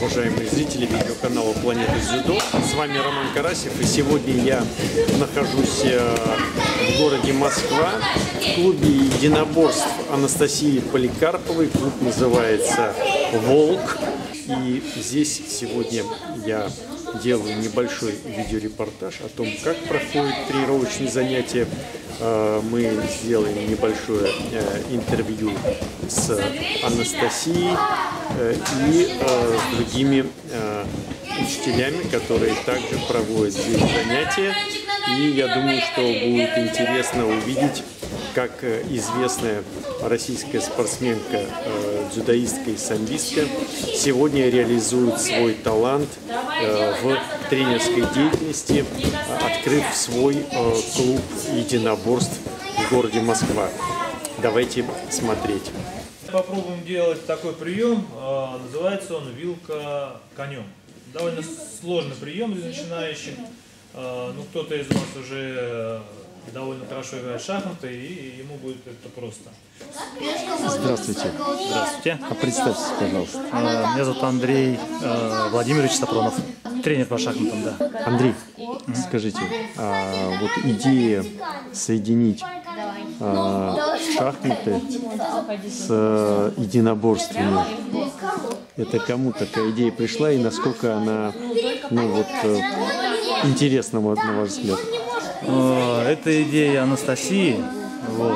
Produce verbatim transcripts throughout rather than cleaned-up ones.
Уважаемые зрители видеоканала «Планета Дзюдо», с вами Роман Карасев, и сегодня я нахожусь в городе Москва, в клубе единоборств Анастасии Поликарповой. Клуб называется «Волк», и здесь сегодня я делаю небольшой видеорепортаж о том, как проходят тренировочные занятия. Мы сделаем небольшое интервью с Анастасией и с другими учителями, которые также проводят здесь занятия. И я думаю, что будет интересно увидеть, как известная российская спортсменка, дзюдоистка и самбистка сегодня реализует свой талант в тренерской деятельности, открыв свой клуб единоборств в городе Москва. Давайте смотреть. Попробуем делать такой прием, называется он вилка конем. Довольно сложный прием для начинающих. Ну, кто-то из вас уже довольно хорошо играет в шахматы, и ему будет это просто. Здравствуйте. Здравствуйте. А представьтесь, пожалуйста. Меня зовут Андрей Владимирович Сапронов, тренер по шахматам, да. Андрей, скажите, а вот идея соединить а, шахматы с единоборствами, это кому такая идея пришла и насколько она, ну вот, интересна, на ваш взгляд? Это идея Анастасии. Вот.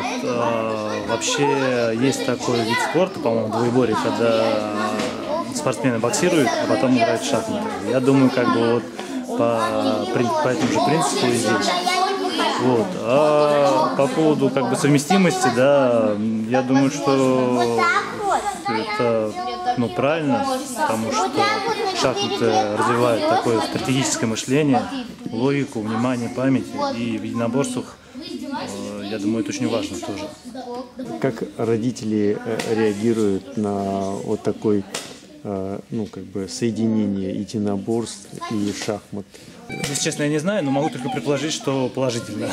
Вообще есть такой вид спорта, по-моему, двоеборье, когда спортсмены боксируют, а потом играют в шахматы. Я думаю, как бы вот по, по этому же принципу и здесь. Вот. А по поводу как бы совместимости, да, я думаю, что это ну, правильно, потому что шахматы развивают такое стратегическое мышление, логику, внимание, память, и в единоборствах, я думаю, это очень важно тоже. Как родители реагируют на вот такой, ну, как бы соединение единоборств и шахмат? Если честно, я не знаю, но могу только предположить, что положительно.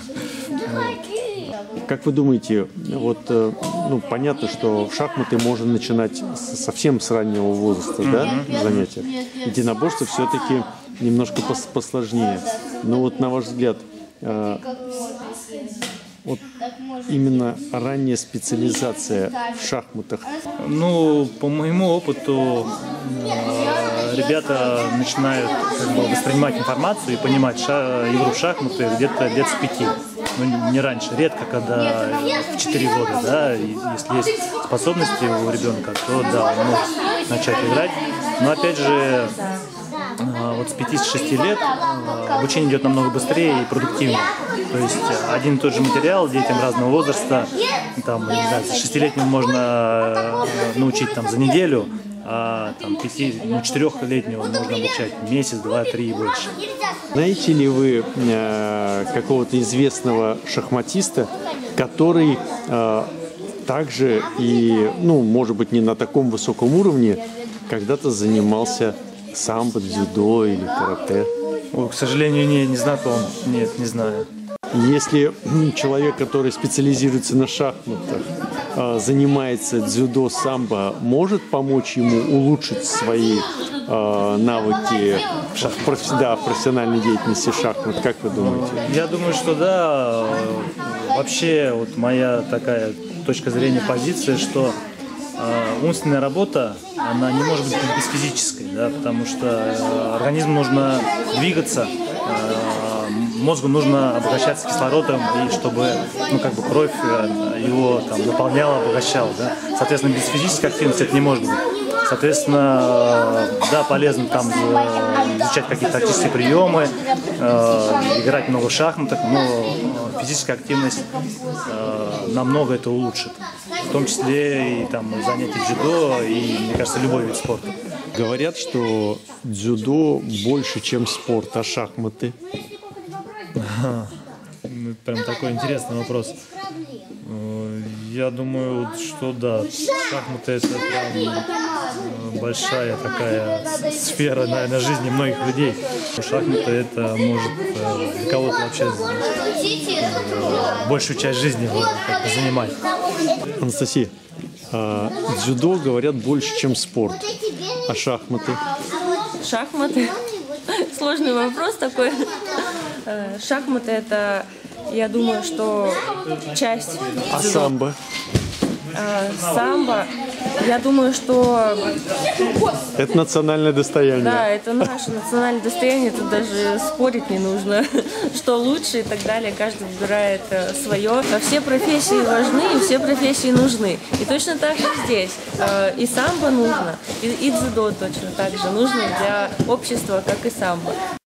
Как вы думаете, вот, ну, понятно, что шахматы можно начинать совсем с раннего возраста, да, занятия. Единоборство все-таки немножко посложнее. Но вот на ваш взгляд, вот именно ранняя специализация в шахматах? Ну, по моему опыту, ребята начинают как бы воспринимать информацию и понимать ша игру в шахматы где-то лет с пяти. Ну, не раньше, редко, когда в четыре года, да, и если есть способности у ребенка, то да, он может начать играть. Но опять же, вот с пяти-шести лет обучение идет намного быстрее и продуктивнее. То есть один и тот же материал детям разного возраста, там, не знаю, шестилетнему можно научить там за неделю, а там пяти, ну, четырехлетнего можно обучать месяц, два, три и больше. Знаете ли вы э, какого-то известного шахматиста, который э, также и, ну, может быть, не на таком высоком уровне, когда-то занимался самбо, дзюдо или карате? О, к сожалению, не, не знаком. Нет, не знаю. Если человек, который специализируется на шахматах, занимается дзюдо, самбо, может помочь ему улучшить свои э, навыки в, профи, да, в профессиональной деятельности шахмат? Как вы думаете? Я думаю, что да. Вообще, вот моя такая точка зрения, позиция, что э, умственная работа, она не может быть без физической, да, потому что э, организму нужно двигаться, э, мозгу нужно обогащаться кислородом, и чтобы, ну, как бы кровь его там наполняла, обогащала, да. Соответственно, без физической активности это не может быть. Соответственно, да, полезно там изучать какие-то тактические приемы, э, играть много в шахматах, но физическая активность э, намного это улучшит. В том числе и там занятия дзюдо, и, мне кажется, любой вид спорта. Говорят, что дзюдо больше, чем спорт, а шахматы? Прям такой интересный вопрос. Я думаю, что да, шахматы — это прям большая такая сфера, наверное, жизни многих людей. Шахматы — это может для кого-то вообще большую часть жизни занимать. Анастасия, дзюдо, говорят, больше, чем спорт. А шахматы? Шахматы. Сложный вопрос такой. Э, Шахматы это, я думаю, что часть. А дзюдо. самбо? Э, Самбо, я думаю, что Это национальное достояние. да, это наше национальное достояние, тут даже спорить не нужно, что лучше и так далее. Каждый выбирает э, свое. Все профессии важны и все профессии нужны. И точно так же здесь. Э, И самбо нужно, и, и дзюдо точно так же нужно для общества, как и самбо.